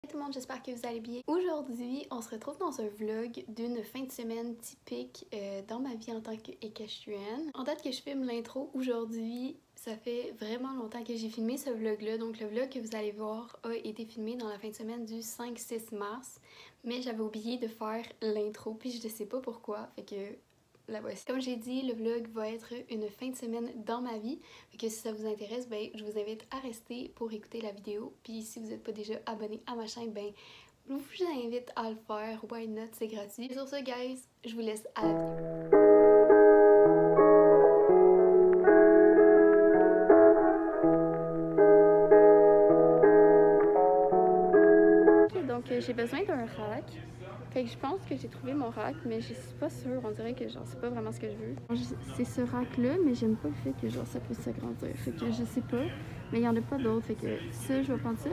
Tout le monde, j'espère que vous allez bien. Aujourd'hui, on se retrouve dans un vlog d'une fin de semaine typique dans ma vie en tant qu'équestrienne. En date que je filme l'intro aujourd'hui, ça fait vraiment longtemps que j'ai filmé ce vlog-là. Donc le vlog que vous allez voir a été filmé dans la fin de semaine du 5-6 mars. Mais j'avais oublié de faire l'intro, puis je ne sais pas pourquoi. Fait que la voici. Comme j'ai dit, le vlog va être une fin de semaine dans ma vie. Fait que si ça vous intéresse, ben, je vous invite à rester pour écouter la vidéo. Puis si vous n'êtes pas déjà abonné à ma chaîne, ben, je vous invite à le faire. Why not? C'est gratuit. Et sur ce, guys, je vous laisse à la vidéo. Ok, donc j'ai besoin d'un rack. Fait que je pense que j'ai trouvé mon rack, mais je suis pas sûre. On dirait que genre c'est pas vraiment ce que je veux. C'est ce rack-là, mais j'aime pas le fait que genre ça puisse s'agrandir. Fait que je sais pas, mais il y en a pas d'autres. Fait que ça, je vais prendre ça.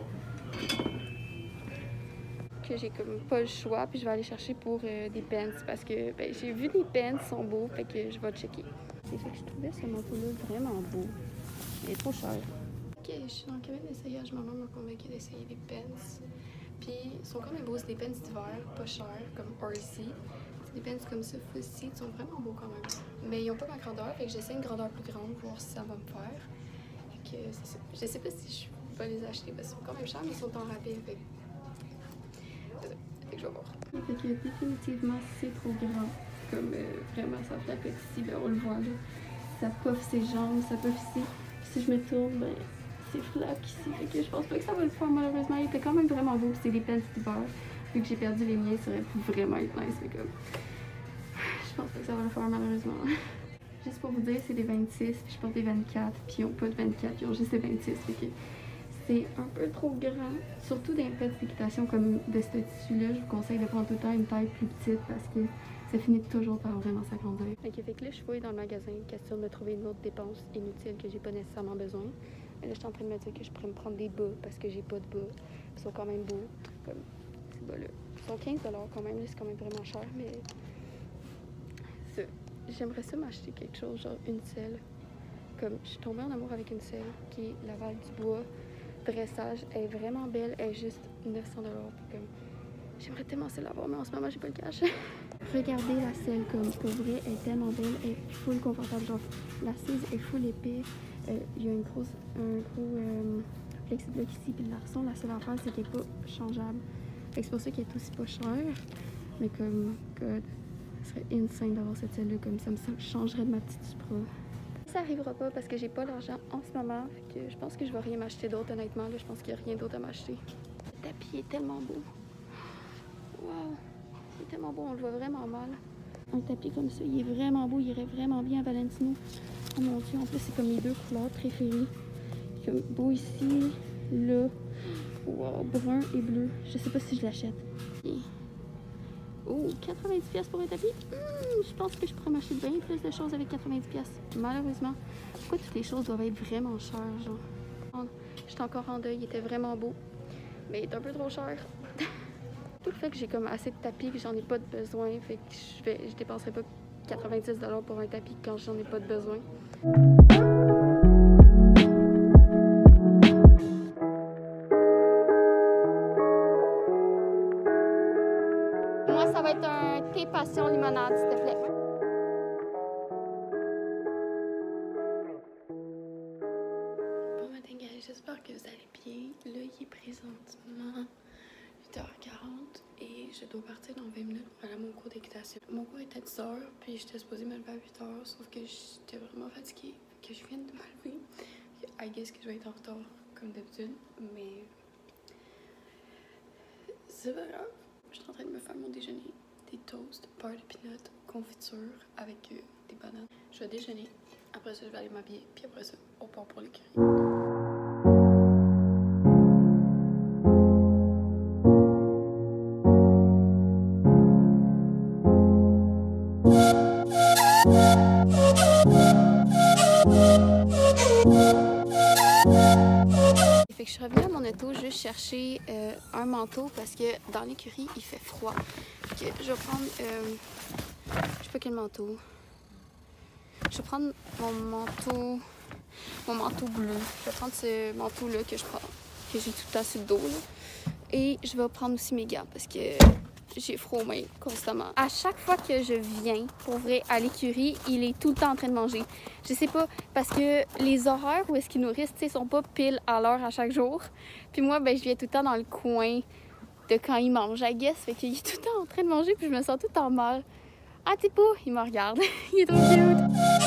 Que j'ai comme pas le choix, puis je vais aller chercher pour des pants parce que ben, j'ai vu des pants sont beaux, fait que je vais checker. Et fait que je trouvais ce manteau-là vraiment beau. Il est trop cher. Ok, je suis dans le cabine d'essayage. Maman m'a convaincue d'essayer des pants. Puis ils sont quand même beaux, c'est des pants d'hiver, pas chers, comme Orsi. C'est des pants comme ça, full seat, ils sont vraiment beaux quand même. Mais ils ont pas ma grandeur, fait que j'essaie une grandeur plus grande, voir si ça va me faire. Fait que c'est ça. Je sais pas si je vais les acheter parce qu'ils sont quand même chers, mais ils sont en rabais, fait que je vais voir. Fait que définitivement c'est trop grand. Comme vraiment ça fait petit, ben, on le voit là. Ça puffe ses jambes, ça puffe ici. Puis si je me tourne, ben c'est flat ici. Fait que je pense pas que ça va le faire malheureusement. Il était quand même vraiment beau, c'est des pants d'hiver. Vu que j'ai perdu les miens, ça aurait pu vraiment être nice. Mais comme je pense pas que ça va le faire malheureusement. Juste pour vous dire, c'est des 26, puis je porte des 24, puis ils ont pas de 24, ils ont juste des 26. Fait que c'est un peu trop grand. Surtout dans les pets d'équitation comme de ce tissu-là, je vous conseille de prendre tout le temps une taille plus petite parce que ça finit toujours par vraiment s'agrandir. Ok, fait que là, je fouille dans le magasin, question de me trouver une autre dépense inutile que j'ai pas nécessairement besoin. Mais là, je suis en train de me dire que je pourrais me prendre des bas parce que j'ai pas de bas. Ils sont quand même beaux, comme ces bas-là. Ils sont 15$ quand même, c'est quand même vraiment cher, mais ça. J'aimerais ça m'acheter quelque chose, genre une selle. Comme, je suis tombée en amour avec une selle qui est Laval du Bois. Dressage, elle est vraiment belle, elle est juste 900$. Comme, j'aimerais tellement celle l'avoir, mais en ce moment, j'ai pas le cash. Regardez la selle, comme pour vrai, elle est tellement belle, elle est full confortable. Genre, l'assise est full épais. Il y a un gros flexi-block ici, puis l'arçon, la seule affaire, c'est qu'elle n'est pas changeable. C'est pour ça qu'elle est aussi pas chère. Mais comme, God, ce serait insane d'avoir cette selle-là, comme ça me changerait de ma petite Supra. Ça arrivera pas parce que j'ai pas l'argent en ce moment. Fait que je pense que je vais rien m'acheter d'autre, honnêtement. Là, je pense qu'il n'y a rien d'autre à m'acheter. Le tapis est tellement beau. Wow! Il est tellement beau, on le voit vraiment mal. Un tapis comme ça, il est vraiment beau. Il irait vraiment bien à Valentino. Oh mon Dieu, en plus, c'est comme les deux couleurs préférées. Comme beau ici, là. Wow, brun et bleu. Je sais pas si je l'achète. Oh, 90$ pour un tapis? Je pense que je pourrais m'acheter bien plus de choses avec 90$. Malheureusement. Pourquoi toutes les choses doivent être vraiment chères, genre? J'étais encore en deuil, il était vraiment beau. Mais il est un peu trop cher. Tout le fait que j'ai comme assez de tapis que j'en ai pas de besoin, fait que je dépenserai pas 90$ pour un tapis quand j'en ai pas de besoin. Moi, ça va être un thé passion limonade, s'il te plaît. Bon matin, guys, j'espère que vous allez bien. Là, il est présentement 8h40 et je dois partir dans 20 minutes pour aller à mon cours d'équitation. Mon cours est à 10h, puis j'étais supposée me lever à 8h, sauf que j'étais vraiment fatiguée, que je viens de me lever. I guess que je vais être en retard, comme d'habitude, mais c'est pas grave. Je suis en train de me faire mon déjeuner. Des toasts, beurre de peanut, confiture avec des bananes. Je vais déjeuner, après ça je vais aller m'habiller, puis après ça on part pour l'écurie. Fait que je suis revenue à mon auto juste chercher un manteau parce que dans l'écurie il fait froid. Fait que je vais prendre, je sais pas quel manteau. Je vais prendre mon manteau bleu. Je vais prendre ce manteau là que je prends, que j'ai tout le temps sur le dos là. et je vais prendre aussi mes gants parce que j'ai froid aux mains constamment. À chaque fois que je viens, pour vrai, à l'écurie, il est tout le temps en train de manger. Je sais pas, parce que les horaires où est-ce qu'ils nourrissent, tu sais, sont pas pile à l'heure à chaque jour. Puis moi, ben, je viens tout le temps dans le coin de quand il mange, I guess. Fait qu'il est tout le temps en train de manger, puis je me sens tout le temps mal. Ah, t'es pas, il me regarde. Il est trop cute.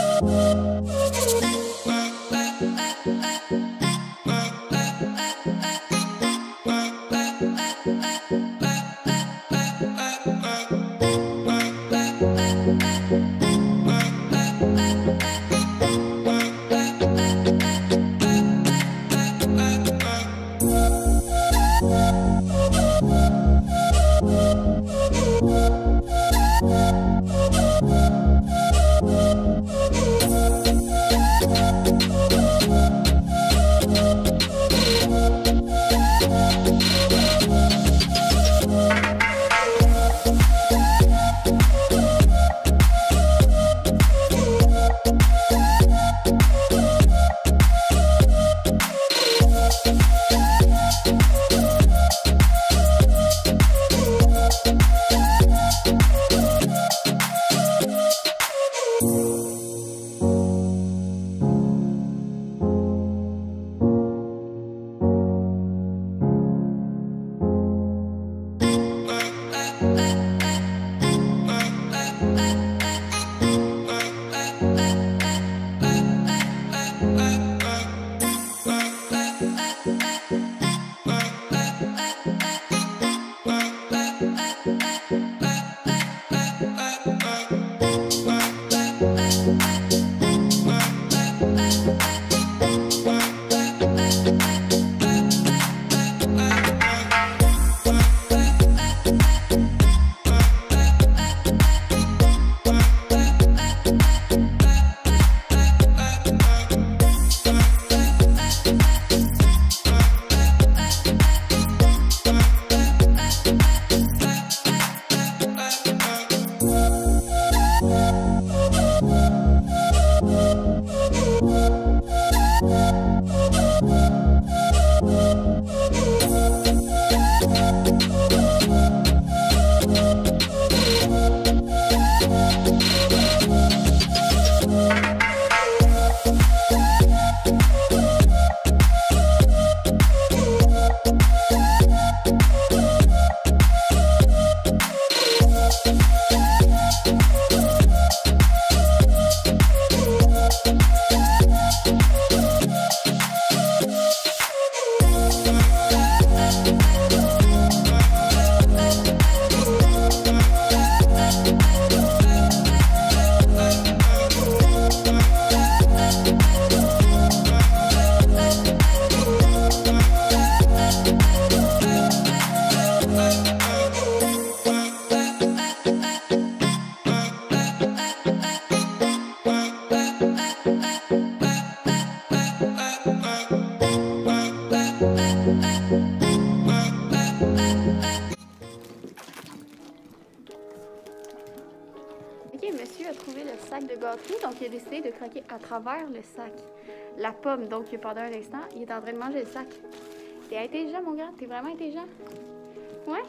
Ok, monsieur a trouvé le sac de gâteau, donc il a décidé de croquer à travers le sac. La pomme, donc pendant un instant, il est en train de manger le sac. T'es intelligent, mon gars? T'es vraiment intelligent? Ouais?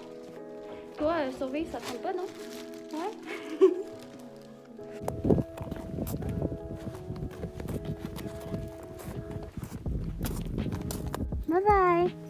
Toi, survivre, ça te tente pas, non? Ouais? Bye bye!